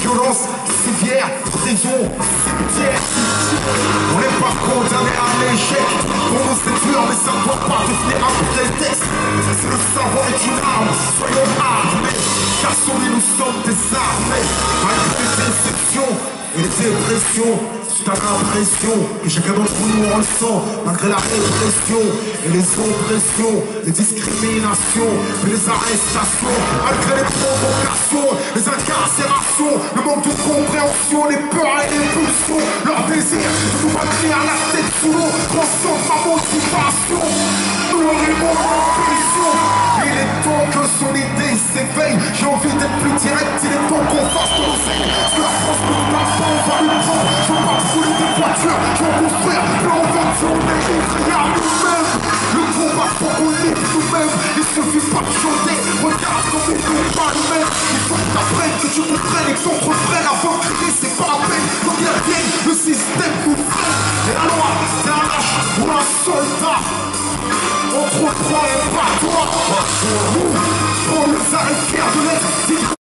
violence, civière, prison, cimetière. On n'est pas condamné à l'échec. Pour nous c'est dur, mais ça ne doit pas devenir un prétexte. Si le savoir est une arme, soyons armés. Car sur lui nous sommes désarmés. Malgré les déceptions et les dépressions, t'as l'impression que chacun d'entre nous en ressent, malgré la répression et les oppressions, les discriminations et les arrestations, malgré les provocations, les incarcérations, le manque de compréhension, les peurs et les pulsions, leur désir de nous maintenir à la tête sous l'eau transcende ma motivation. Nous rêvons en prison. Il est temps que son idée s'éveille. J'ai envie d'être plus direct, il est temps qu'on fasse de l'oseille. Parce que la France ne va pas, on va lui prendre. Je veux pas brûler des voitures, je veux construire, mais on va tourner livré à nous-mêmes. Le combat pour qu'on livre nous-mêmes. Il suffit pas de chanter, regarde comme on ne pas nous-mêmes. Il faut que t'apprennes, que tu comprennes et que qu'on reprenne avant de crier, c'est pas la peine. Quand il vienne, le système nous freine. Et la loi, c'est un lâche ou un soldat. On te croit et pas toi. Nous, on nous arrive fiers de l'être.